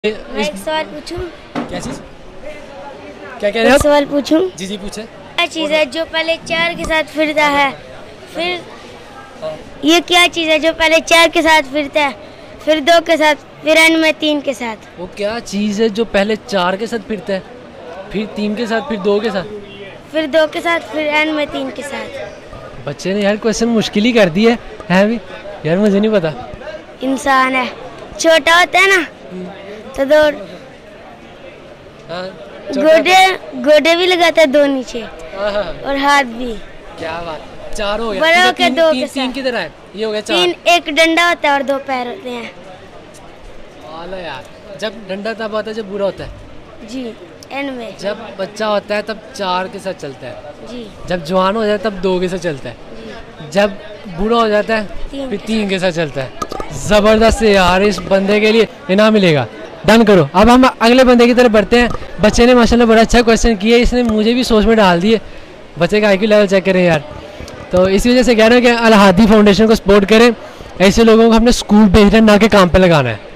मैं एक सवाल पूछूं? क्या चीज़? क्या कह रहे हैं आप? सवाल पूछूं? जी जी पूछे। क्या चीज़ है जो पहले 4 के साथ फिरता है, फिर ये क्या चीज़ है जो पहले 4 के साथ फिरता है, फिर 2 के साथ, फिर एंड में 3 के साथ? वो क्या चीज़ है जो पहले 4 के साथ फिरता है, फिर 3 के साथ, फिर 2 के साथ? फिर 2 के साथ, फिर एंड में 3 के साथ। बच्चे ने यार क्वेश्चन मुश्किल ही कर दी है भी यार, मुझे नहीं पता। इंसान है, छोटा होता है ना तो 2 हाँ, गोडे भी लगाता है 2 नीचे हाँ, और हाथ भी। क्या बात, 4 हो गया। बड़ा के 2 के तीन साथ। किधर है? ये हो गया 4। 3 एक डंडा होता है और 2 पैर होते हैं। वाला यार, जब डंडा तब आता है जब बुरा होता है। जी, एंड में। जब बच्चा होता है तब 4 के साथ चलता है, जी जब जवान हो जाता है तब 2 के साथ चलता है, जी। जब बूढ़ा हो जाता है 3 फिर 3 के साथ चलता है। ज़बरदस्त है यार, इस बंदे के लिए इनाम मिलेगा। डन करो। अब हम अगले बंदे की तरफ बढ़ते हैं। बच्चे ने माशाल्लाह बड़ा अच्छा क्वेश्चन किया, इसने मुझे भी सोच में डाल दिए। बच्चे का आईक्यू लेवल चेक करें यार। तो इसी वजह से कह रहे हैं कि अल हादी फाउंडेशन को सपोर्ट करें। ऐसे लोगों को हमने स्कूल भेजना, ना कि काम पे लगाना है।